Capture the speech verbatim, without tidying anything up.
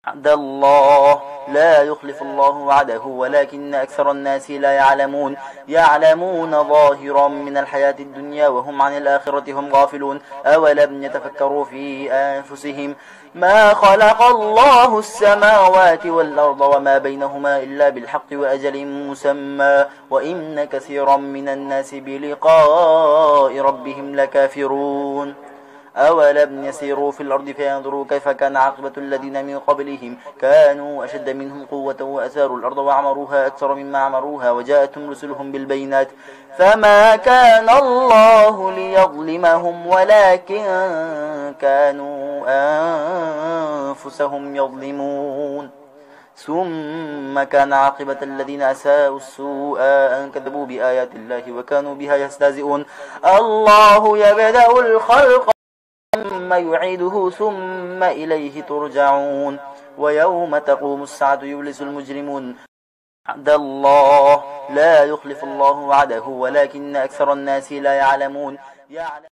وعد الله لا يخلف الله وعده ولكن أكثر الناس لا يعلمون يعلمون ظاهرا من الحياة الدنيا وهم عن الآخرة هم غافلون أولم يتفكروا في أنفسهم ما خلق الله السماوات والأرض وما بينهما إلا بالحق وأجل مسمى وإن كثيرا من الناس بلقاء ربهم لكافرون أولم يسيروا في الأرض فينظروا كيف كان عاقبة الذين من قبلهم كانوا أشد منهم قوة وأثاروا الأرض وعمروها أكثر مما عمروها وجاءتهم رسلهم بالبينات فما كان الله ليظلمهم ولكن كانوا أنفسهم يظلمون ثم كان عاقبة الذين أساءوا السوء أن كذبوا بآيات الله وكانوا بها يستهزئون الله يبدأ الخلق ثم يعيده ثم إليه ترجعون ويوم تقوم الساعة يبلس المجرمون وعد الله لا يخلف الله وعده ولكن أكثر الناس لا يعلمون